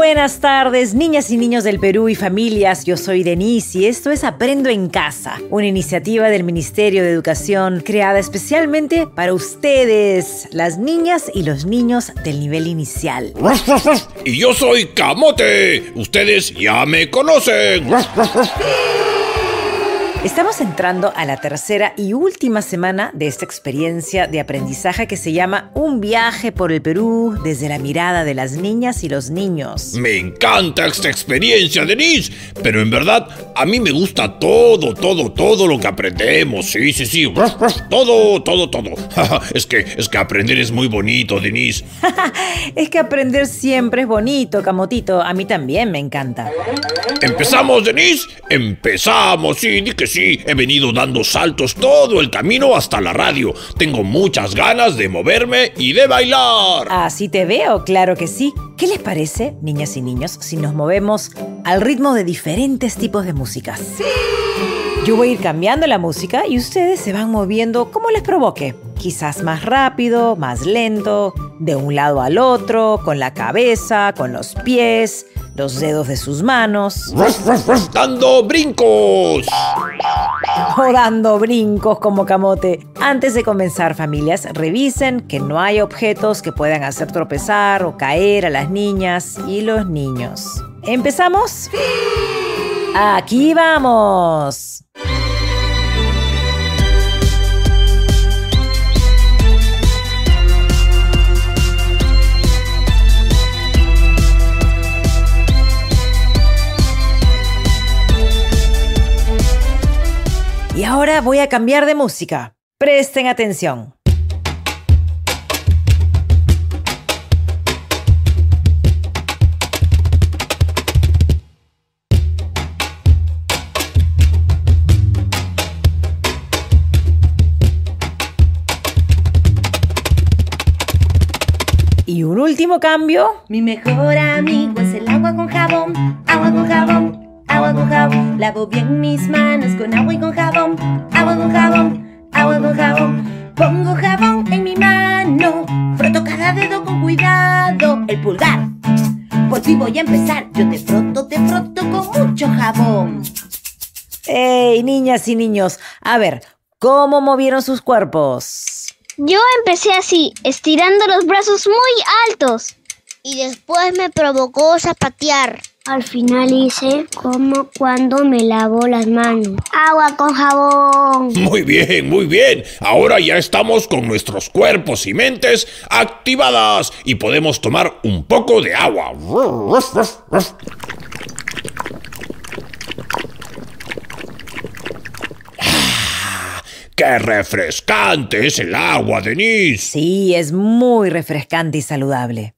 buenas tardes, niñas y niños del Perú y familias. Yo soy Denise y esto es Aprendo en Casa, una iniciativa del Ministerio de Educación creada especialmente para ustedes, las niñas y los niños del nivel inicial. Y yo soy Camote. Ustedes ya me conocen. Estamos entrando a la tercera y última semana de esta experiencia de aprendizaje que se llama Un viaje por el Perú desde la mirada de las niñas y los niños. Me encanta esta experiencia, Denise. Pero en verdad, a mí me gusta todo lo que aprendemos. Sí. Todo. Es que aprender es muy bonito, Denise. Es que aprender siempre es bonito, Camotito. A mí también me encanta. ¿Empezamos, Denise? Empezamos, sí, di que sí. He venido dando saltos todo el camino hasta la radio. Tengo muchas ganas de moverme y de bailar. Así te veo, claro que sí. ¿Qué les parece, niñas y niños, si nos movemos al ritmo de diferentes tipos de músicas? ¡Sí! Yo voy a ir cambiando la música y ustedes se van moviendo como les provoque. Quizás más rápido, más lento, de un lado al otro, con la cabeza, con los pies, los dedos de sus manos. ¡Dando brincos! O dando brincos como Camote. Antes de comenzar, familias, revisen que no hay objetos que puedan hacer tropezar o caer a las niñas y los niños. ¿Empezamos? ¡Aquí vamos! Y ahora voy a cambiar de música. Presten atención. Y un último cambio. Mi mejor amigo es el agua con jabón, agua con jabón. Agua con jabón, lavo bien mis manos con agua y con jabón. Agua con jabón, agua con jabón. Pongo jabón en mi mano, froto cada dedo con cuidado. El pulgar, por fin voy a empezar. Yo te froto con mucho jabón. ¡Ey, niñas y niños! A ver, ¿cómo movieron sus cuerpos? Yo empecé así, estirando los brazos muy altos. Y después me provocó zapatear. Al final hice como cuando me lavo las manos. Agua con jabón. Muy bien. Ahora ya estamos con nuestros cuerpos y mentes activadas y podemos tomar un poco de agua. ¡Qué refrescante es el agua, Denise! Sí, es muy refrescante y saludable.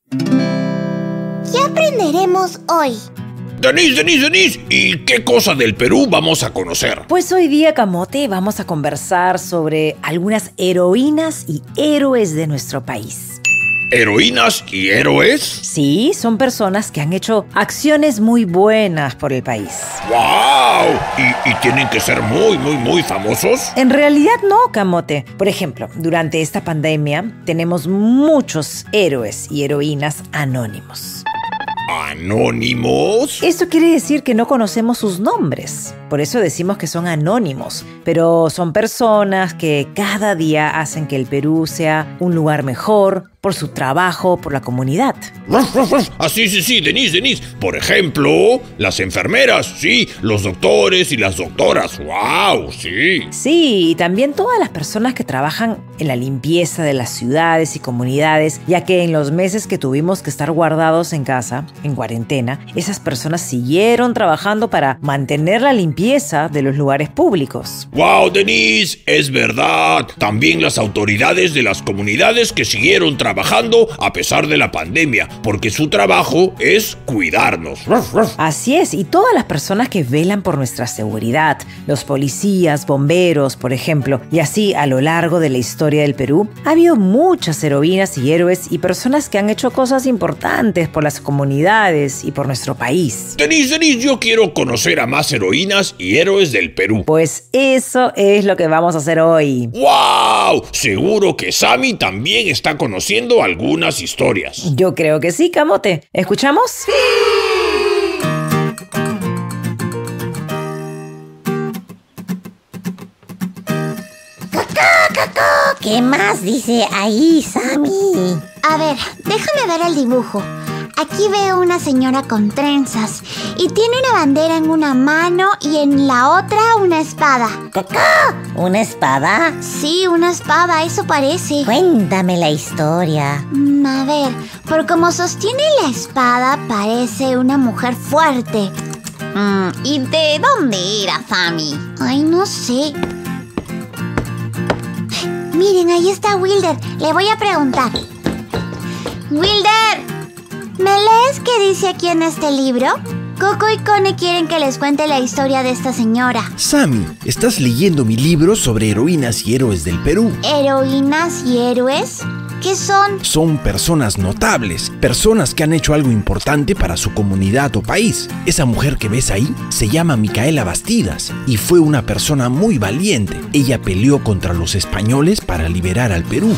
¿Qué aprenderemos hoy? Denise, ¿y qué cosa del Perú vamos a conocer? Pues hoy día, Camote, vamos a conversar sobre algunas heroínas y héroes de nuestro país. ¿Heroínas y héroes? Sí, son personas que han hecho acciones muy buenas por el país. ¡Wow! ¿Y tienen que ser muy famosos? En realidad no, Camote. Por ejemplo, durante esta pandemia tenemos muchos héroes y heroínas anónimos. ¿Anónimos? Esto quiere decir que no conocemos sus nombres. Por eso decimos que son anónimos. Pero son personas que cada día hacen que el Perú sea un lugar mejor por su trabajo, por la comunidad. Sí, Denise. Por ejemplo, las enfermeras, sí, los doctores y las doctoras. ¡Wow! Sí. Sí, y también todas las personas que trabajan en la limpieza de las ciudades y comunidades, ya que en los meses que tuvimos que estar guardados en casa, en cuarentena, esas personas siguieron trabajando para mantener la limpieza de los lugares públicos. ¡Wow, Denise! Es verdad. También las autoridades de las comunidades que siguieron trabajando a pesar de la pandemia, porque su trabajo es cuidarnos. Así es, y todas las personas que velan por nuestra seguridad, los policías, bomberos, por ejemplo, y así a lo largo de la historia del Perú, ha habido muchas heroínas y héroes y personas que han hecho cosas importantes por las comunidades y por nuestro país. Denise, yo quiero conocer a más heroínas y héroes del Perú. Pues eso es lo que vamos a hacer hoy. ¡Wow! Seguro que Sammy también está conociendo algunas historias. Yo creo que sí, Camote. ¿Escuchamos? ¡Sí! ¿Qué más dice ahí, Sammy? A ver, déjame ver el dibujo. Aquí veo una señora con trenzas y tiene una bandera en una mano y en la otra una espada. ¿Una espada? Sí, una espada, eso parece. Cuéntame la historia. A ver, por como sostiene la espada parece una mujer fuerte. ¿Y de dónde era, Sammy? Ay, no sé. Miren, ahí está Wilder. Le voy a preguntar. ¡Wilder! ¿Me lees qué dice aquí en este libro? Coco y Cone quieren que les cuente la historia de esta señora. Sammy, estás leyendo mi libro sobre heroínas y héroes del Perú. ¿Heroínas y héroes? ¿Qué son? Son personas notables, personas que han hecho algo importante para su comunidad o país. Esa mujer que ves ahí se llama Micaela Bastidas y fue una persona muy valiente. Ella peleó contra los españoles para liberar al Perú.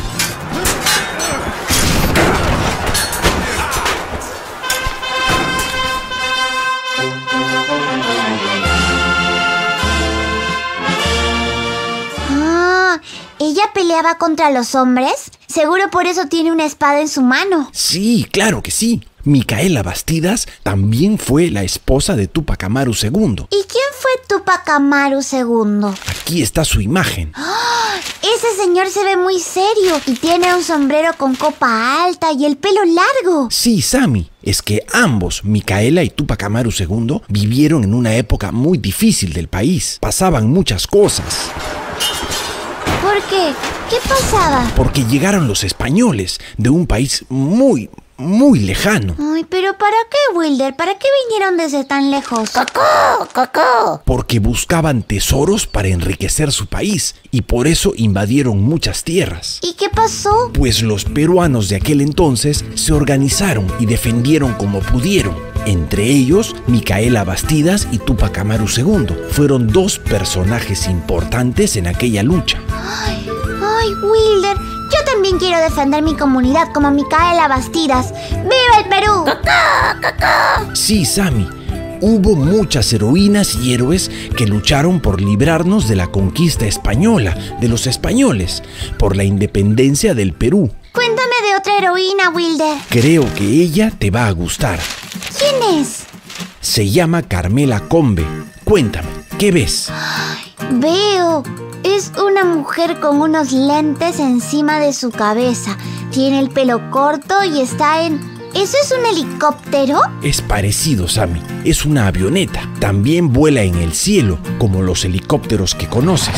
¿Ella peleaba contra los hombres? Seguro por eso tiene una espada en su mano. Sí, claro que sí. Micaela Bastidas también fue la esposa de Túpac Amaru II. ¿Y quién fue Túpac Amaru II? Aquí está su imagen. ¡Oh! Ese señor se ve muy serio y tiene un sombrero con copa alta y el pelo largo. Sí, Sammy, es que ambos, Micaela y Túpac Amaru II, vivieron en una época muy difícil del país. Pasaban muchas cosas. ¿Por qué? ¿Qué pasaba? Porque llegaron los españoles de un país muy lejano. Ay, pero ¿para qué, Wilder? ¿Para qué vinieron desde tan lejos? ¡Coco! Porque buscaban tesoros para enriquecer su país y por eso invadieron muchas tierras. ¿Y qué pasó? Pues los peruanos de aquel entonces se organizaron y defendieron como pudieron. Entre ellos, Micaela Bastidas y Túpac Amaru II fueron dos personajes importantes en aquella lucha. Ay, Wilder, yo también quiero defender mi comunidad como Micaela Bastidas. ¡Viva el Perú! Sí, Sammy, hubo muchas heroínas y héroes que lucharon por librarnos de la conquista española, de los españoles, por la independencia del Perú. Cuéntame de otra heroína, Wilder. Creo que ella te va a gustar. ¿Quién es? Se llama Carmela Combe. Cuéntame, ¿qué ves? Veo. Es una mujer con unos lentes encima de su cabeza. Tiene el pelo corto y está en... ¿Eso es un helicóptero? Es parecido, Sammy. Es una avioneta. También vuela en el cielo, como los helicópteros que conoces.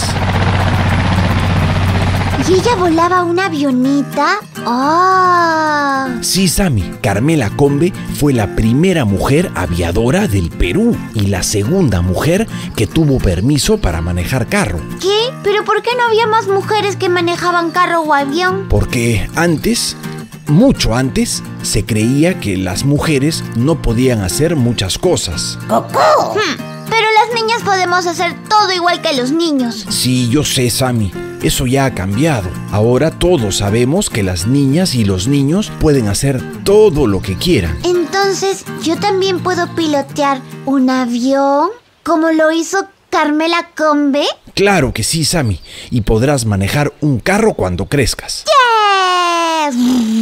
¿Y ella volaba una avioneta? ¡Ah! Sí, Sammy. Carmela Combe fue la primera mujer aviadora del Perú y la segunda mujer que tuvo permiso para manejar carro. ¿Qué? ¿Pero por qué no había más mujeres que manejaban carro o avión? Porque antes, mucho antes, se creía que las mujeres no podían hacer muchas cosas. ¡Coco! Pero las niñas podemos hacer todo igual que los niños. Sí, yo sé, Sammy. Eso ya ha cambiado. Ahora todos sabemos que las niñas y los niños pueden hacer todo lo que quieran. Entonces, ¿yo también puedo pilotear un avión como lo hizo Carmela Combe? Claro que sí, Sammy. Y podrás manejar un carro cuando crezcas. ¡Yes!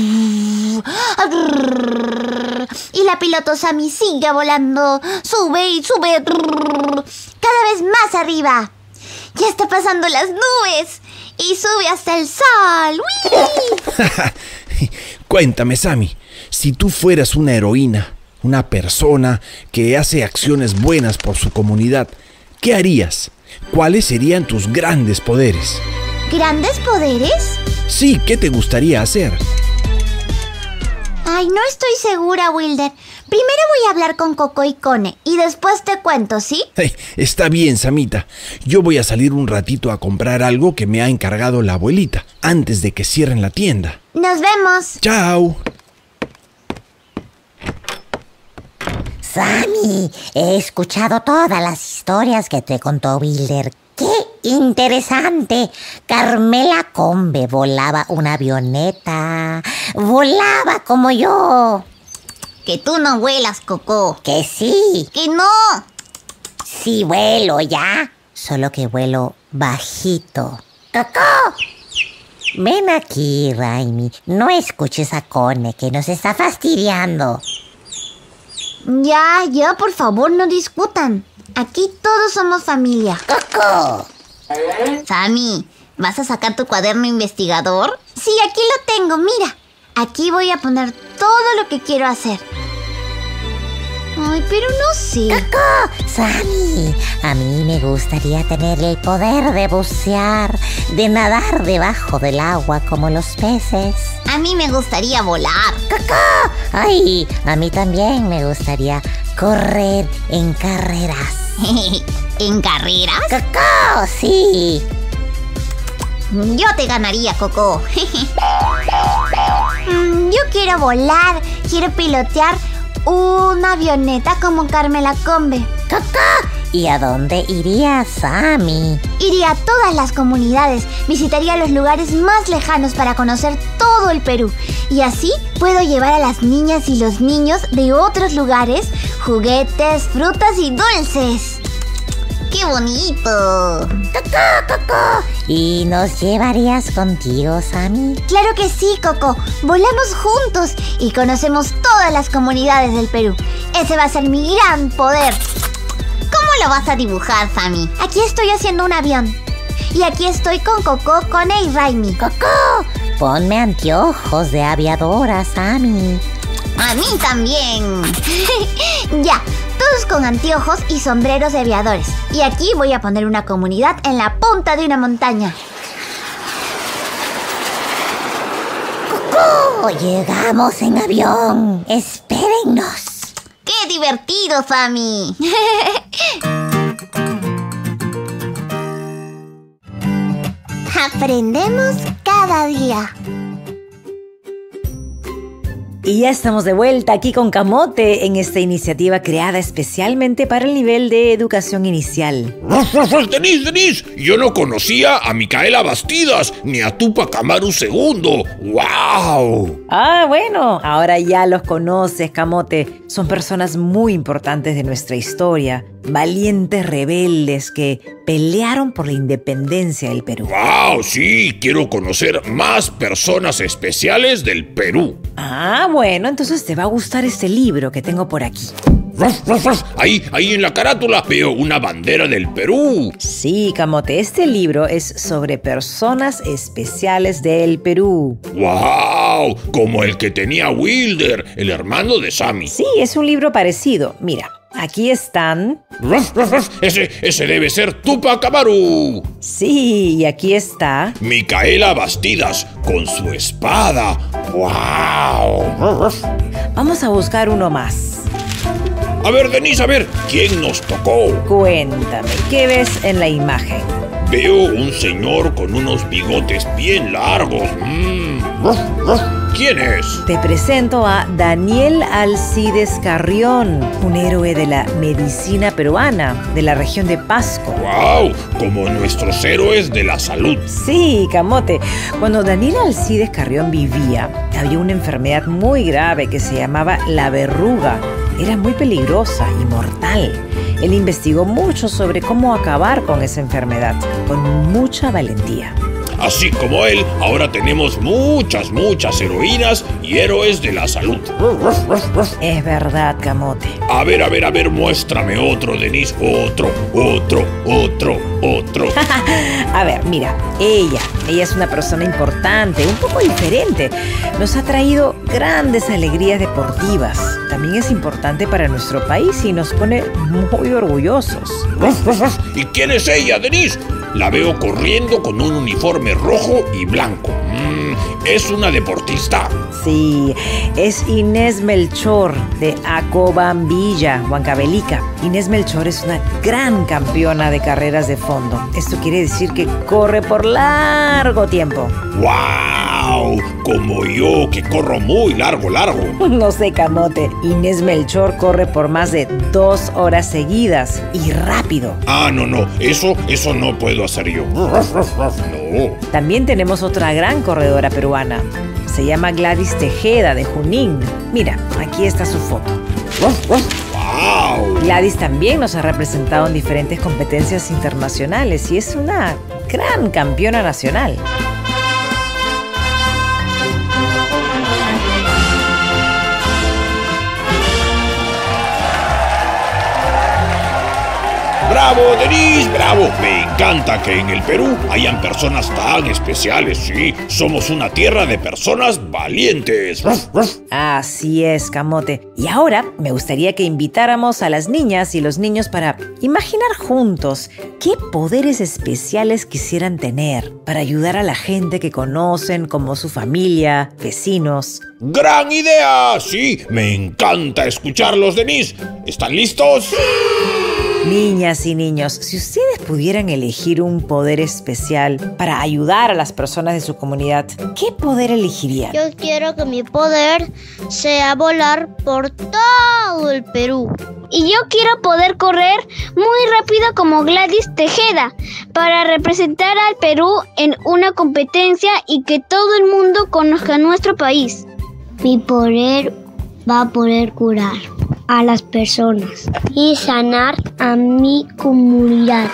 Y la piloto Sammy sigue volando. Sube y sube. Cada vez más arriba. Ya está pasando las nubes. Y sube hasta el sol. Cuéntame, Sammy, si tú fueras una heroína, una persona que hace acciones buenas por su comunidad, ¿qué harías? ¿Cuáles serían tus grandes poderes? ¿Grandes poderes? Sí, ¿qué te gustaría hacer? Ay, no estoy segura, Wilder. Primero voy a hablar con Coco y Cone y después te cuento, ¿sí? Está bien, Samita. Yo voy a salir un ratito a comprar algo que me ha encargado la abuelita antes de que cierren la tienda. ¡Nos vemos! ¡Chao! Sammy, he escuchado todas las historias que te contó Wilder. ¡Qué interesante! Carmela Combe volaba una avioneta. Volaba como yo. Que tú no vuelas, Coco. Que sí. Que no. Sí vuelo ya. Solo que vuelo bajito. ¡Coco! Ven aquí, Raimi. No escuches a Cone, que nos está fastidiando. Ya, por favor, no discutan. Aquí todos somos familia. ¡Coco! Sammy, ¿vas a sacar tu cuaderno investigador? Sí, aquí lo tengo, mira. Aquí voy a poner todo lo que quiero hacer. Ay, pero no sé. ¡Coco! Sammy, a mí me gustaría tener el poder de bucear, de nadar debajo del agua como los peces. A mí me gustaría volar. ¡Coco! Ay, a mí también me gustaría correr en carreras. ¿En carreras? ¡Coco! Sí. Yo te ganaría, Coco. Yo quiero volar, quiero pilotear una avioneta como Carmela Combe. ¡Coco! ¿Y a dónde iría Sammy? Iría a todas las comunidades, visitaría los lugares más lejanos para conocer todo el Perú. Y así puedo llevar a las niñas y los niños de otros lugares juguetes, frutas y dulces. ¡Qué bonito! ¡Coco! ¿Y nos llevarías contigo, Sammy? Claro que sí, Coco. Volamos juntos y conocemos todas las comunidades del Perú. Ese va a ser mi gran poder. ¿Cómo lo vas a dibujar, Sammy? Aquí estoy haciendo un avión. Y aquí estoy con Coco, Cone y Raimi. ¡Coco! Ponme anteojos de aviadora, Sammy. A mí también. Ya, todos con anteojos y sombreros de aviadores. Y aquí voy a poner una comunidad en la punta de una montaña. ¡Coco! Llegamos en avión. Espérennos. ¡Qué divertido, Sammy! Aprendemos cada día. Y ya estamos de vuelta aquí con Camote en esta iniciativa creada especialmente para el nivel de educación inicial. ¡Denise! Yo no conocía a Micaela Bastidas ni a Tupac Amaru II. ¡Wow! Ah, bueno, ahora ya los conoces, Camote. Son personas muy importantes de nuestra historia, valientes rebeldes que pelearon por la independencia del Perú. ¡Wow! Sí, quiero conocer más personas especiales del Perú. Ah, bueno, entonces te va a gustar este libro que tengo por aquí. Ahí en la carátula veo una bandera del Perú. Sí, Camote, este libro es sobre personas especiales del Perú. ¡Wow! Como el que tenía Wilder, el hermano de Sammy. Sí, es un libro parecido. Mira, aquí están... Ese debe ser Tupac Amaru. Sí, y aquí está... Micaela Bastidas con su espada. ¡Wow! Vamos a buscar uno más. A ver, Denise, ¿quién nos tocó? Cuéntame, ¿qué ves en la imagen? Veo un señor con unos bigotes bien largos. ¿Quién es? Te presento a Daniel Alcides Carrión, un héroe de la medicina peruana, de la región de Pasco. ¡Wow! Como nuestros héroes de la salud. Sí, Camote. Cuando Daniel Alcides Carrión vivía, había una enfermedad muy grave que se llamaba la verruga. Era muy peligrosa y mortal. Él investigó mucho sobre cómo acabar con esa enfermedad, con mucha valentía. Así como él, ahora tenemos muchas heroínas y héroes de la salud. Es verdad, Camote. A ver, muéstrame otro, Denise. Otro. A ver, mira, ella es una persona importante, un poco diferente. Nos ha traído grandes alegrías deportivas. También es importante para nuestro país y nos pone muy orgullosos. ¿Y quién es ella, Denise? La veo corriendo con un uniforme rojo y blanco. Es una deportista. Sí, es Inés Melchor de Acobambilla, Huancavelica. Inés Melchor es una gran campeona de carreras de fondo. Esto quiere decir que corre por largo tiempo. ¡Wow! Como yo, que corro muy largo. No sé, Camote. Inés Melchor corre por más de 2 horas seguidas y rápido. Ah, no. Eso no puedo hacer yo. No. También tenemos otra gran corredora peruana. Se llama Gladys Tejeda de Junín. Mira, aquí está su foto. ¡Wow! Gladys también nos ha representado en diferentes competencias internacionales y es una gran campeona nacional. bravo, Denise, bravo. Me encanta que en el Perú hayan personas tan especiales, sí. Somos una tierra de personas valientes. Así es, Camote. Y ahora me gustaría que invitáramos a las niñas y los niños para imaginar juntos qué poderes especiales quisieran tener para ayudar a la gente que conocen, como su familia, vecinos. ¡Gran idea! Sí, me encanta escucharlos, Denise. ¿Están listos? Niñas y niños, si ustedes pudieran elegir un poder especial para ayudar a las personas de su comunidad, ¿qué poder elegirían? Yo quiero que mi poder sea volar por todo el Perú. Y yo quiero poder correr muy rápido como Gladys Tejeda para representar al Perú en una competencia y que todo el mundo conozca nuestro país. Mi poder va a poder curar a las personas y sanar a mi comunidad.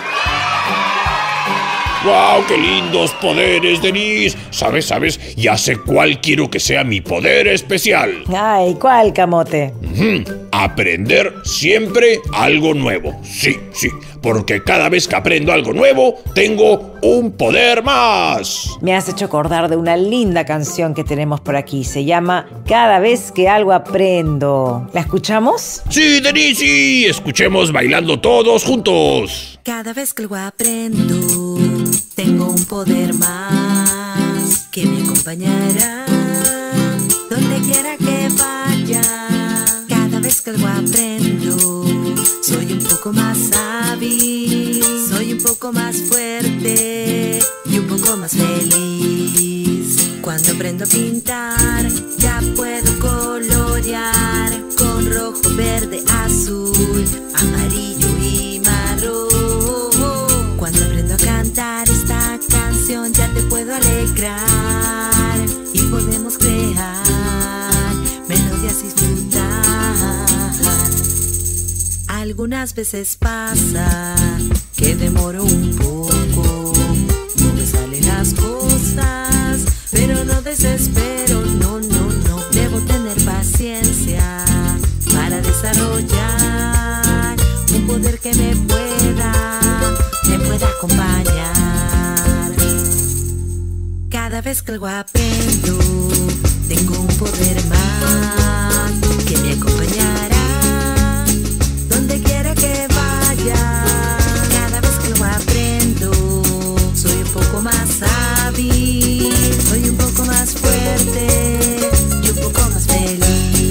¡Wow! ¡Qué lindos poderes, Denise! ¿Sabes? Ya sé cuál quiero que sea mi poder especial. Ay, ¿cuál, Camote? Aprender siempre algo nuevo. Sí, porque cada vez que aprendo algo nuevo, tengo un poder más. Me has hecho acordar de una linda canción que tenemos por aquí. Se llama Cada vez que algo aprendo. ¿La escuchamos? Sí, Denise, sí. Escuchemos bailando todos juntos. Cada vez que algo aprendo, tengo un poder más que me acompañará donde quiera que vaya. Cada vez que algo aprendo, soy un poco más hábil, soy un poco más fuerte y un poco más feliz. Cuando aprendo a pintar, ya puedo colorear con rojo, verde, azul, amarillo y marrón. Cuando aprendo a cantar esta canción, ya te puedo alegrar y podemos crear melodías y disfrutar. Algunas veces pasa que demoro un poco, no me salen las cosas, pero no desespero, no. Debo tener paciencia para desarrollar un poder que me pueda acompañar. Cada vez que algo aprendo, tengo un poder más que me acompañará donde quiera que vaya. Cada vez que algo aprendo, soy un poco más hábil, soy un poco más fuerte y un poco más feliz.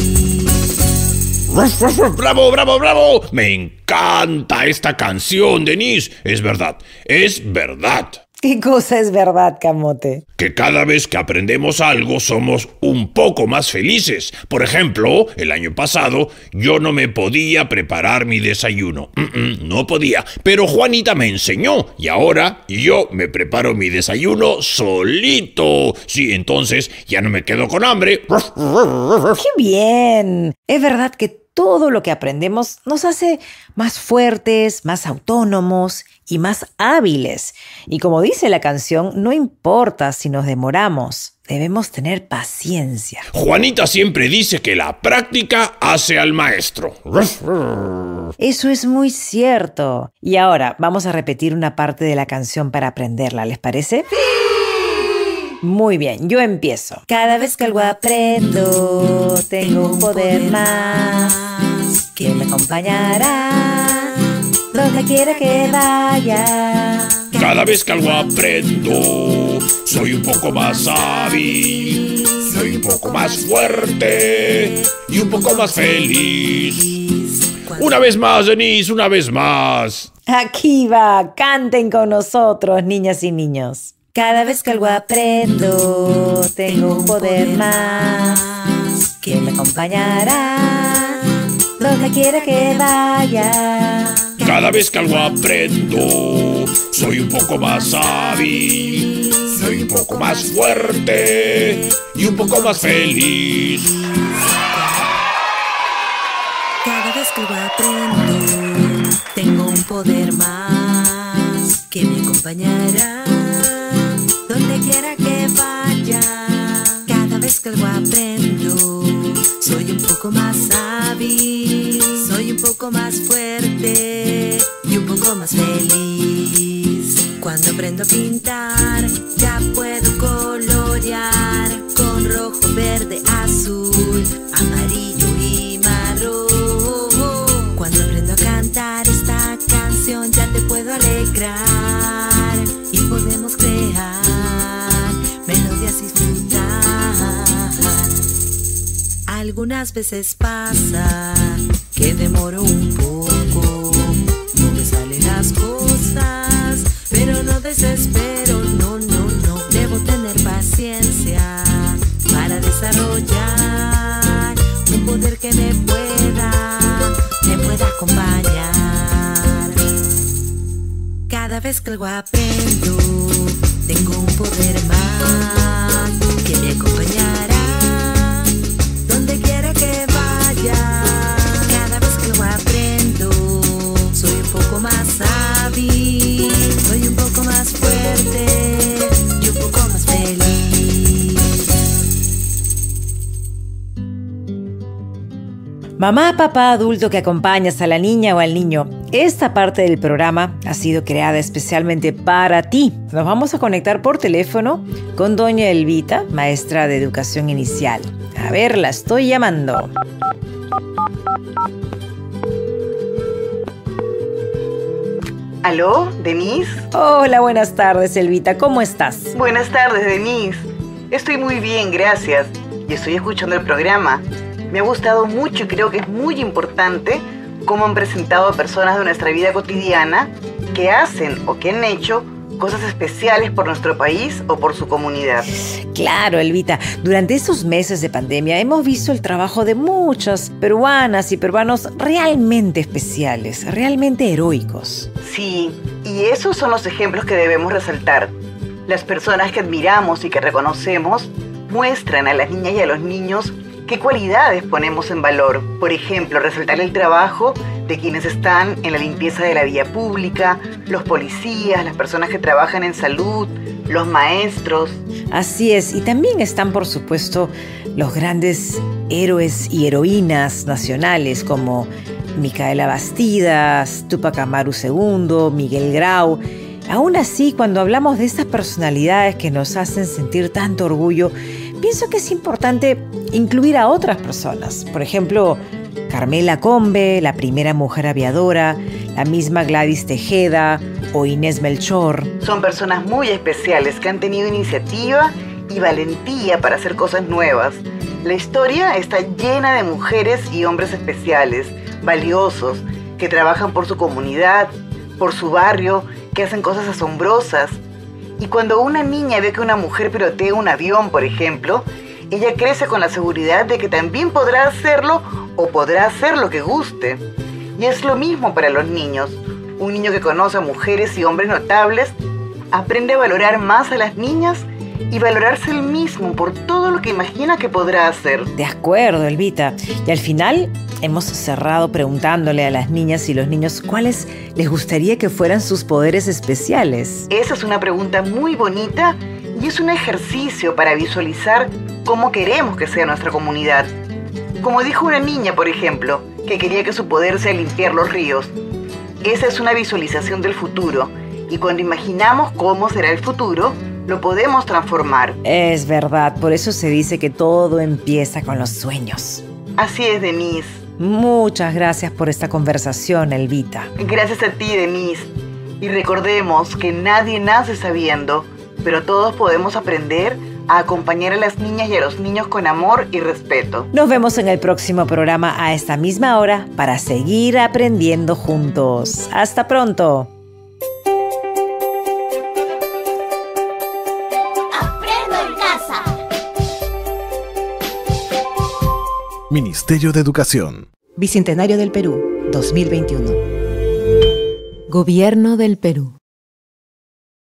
¡Bravo, bravo, bravo! Me encanta esta canción, Denise. Es verdad. ¿Qué cosa es verdad, Camote? Que cada vez que aprendemos algo somos un poco más felices. Por ejemplo, el año pasado yo no me podía preparar mi desayuno. No podía. Pero Juanita me enseñó y ahora yo me preparo mi desayuno solito. Sí, entonces ya no me quedo con hambre. ¡Qué bien! Es verdad que todo lo que aprendemos nos hace más fuertes, más autónomos y más hábiles. Y como dice la canción, no importa si nos demoramos, debemos tener paciencia. Juanita siempre dice que la práctica hace al maestro. Eso es muy cierto. Y ahora vamos a repetir una parte de la canción para aprenderla, ¿les parece? ¡Sí! Muy bien, yo empiezo. Cada vez que algo aprendo, tengo un poder más que me acompañará donde quiera que vaya. Cada vez que algo aprendo, soy un poco más hábil, soy un poco más fuerte y un poco más feliz. Una vez más, Denise, una vez más. Aquí va, canten con nosotros, niñas y niños. Cada vez que algo aprendo, tengo un poder más que me acompañará donde quiera que vaya. Cada vez que algo aprendo, soy un poco más hábil, soy un poco más fuerte y un poco más feliz. Cada vez que algo aprendo, tengo un poder más que me acompañará donde quiera que vaya. Cada vez que algo aprendo, soy un poco más hábil, soy un poco más fuerte y un poco más feliz. Cuando aprendo a pintar, ya puedo colorear con rojo, verde, azul, amarillo y marrón. Cuando aprendo a cantar esta canción, ya te puedo alegrar y podemos crear melodías y disfrutar. Algunas veces pasa que demoro un poco, no me salen las cosas, pero no desespero, no, no, no. Debo tener paciencia para desarrollar un poder que me pueda acompañar. Cada vez que algo aprendo, tengo un poder más que me acompañará donde quiera que vaya. Cada vez que algo aprendo, soy un poco más hábil, soy un poco más fuerte y un poco más feliz. Mamá, papá, adulto que acompañas a la niña o al niño, esta parte del programa ha sido creada especialmente para ti. Nos vamos a conectar por teléfono con doña Elvita, maestra de educación inicial. A ver, la estoy llamando. ¿Aló, Denise? Hola, buenas tardes, Elvita. ¿Cómo estás? Buenas tardes, Denise. Estoy muy bien, gracias. Y estoy escuchando el programa. Me ha gustado mucho y creo que es muy importante cómo han presentado a personas de nuestra vida cotidiana que hacen o que han hecho cosas especiales por nuestro país o por su comunidad. Claro, Elvita. Durante esos meses de pandemia hemos visto el trabajo de muchas peruanas y peruanos realmente especiales, realmente heroicos. Sí, y esos son los ejemplos que debemos resaltar. Las personas que admiramos y que reconocemos muestran a las niñas y a los niños qué cualidades ponemos en valor. Por ejemplo, resaltar el trabajo de quienes están en la limpieza de la vía pública, los policías, las personas que trabajan en salud, los maestros. Así es, y también están, por supuesto, los grandes héroes y heroínas nacionales como Micaela Bastidas, Túpac Amaru II, Miguel Grau. Aún así, cuando hablamos de estas personalidades que nos hacen sentir tanto orgullo, pienso que es importante incluir a otras personas. Por ejemplo, Carmela Combe, la primera mujer aviadora, la misma Gladys Tejeda o Inés Melchor. Son personas muy especiales que han tenido iniciativa y valentía para hacer cosas nuevas. La historia está llena de mujeres y hombres especiales, valiosos, que trabajan por su comunidad, por su barrio, que hacen cosas asombrosas. Y cuando una niña ve que una mujer pilotea un avión, por ejemplo, ella crece con la seguridad de que también podrá hacerlo o podrá hacer lo que guste. Y es lo mismo para los niños. Un niño que conoce a mujeres y hombres notables aprende a valorar más a las niñas y valorarse él mismo por todo lo que imagina que podrá hacer. De acuerdo, Elvita. Y al final hemos cerrado preguntándole a las niñas y los niños cuáles les gustaría que fueran sus poderes especiales. Esa es una pregunta muy bonita y es un ejercicio para visualizar cómo queremos que sea nuestra comunidad. Como dijo una niña, por ejemplo, que quería que su poder sea limpiar los ríos. Esa es una visualización del futuro y cuando imaginamos cómo será el futuro, lo podemos transformar. Es verdad, por eso se dice que todo empieza con los sueños. Así es, Denise. Muchas gracias por esta conversación, Elvita. Gracias a ti, Denise. Y recordemos que nadie nace sabiendo, pero todos podemos aprender a acompañar a las niñas y a los niños con amor y respeto. Nos vemos en el próximo programa a esta misma hora para seguir aprendiendo juntos. ¡Hasta pronto! Ministerio de Educación. Bicentenario del Perú, 2021. Gobierno del Perú.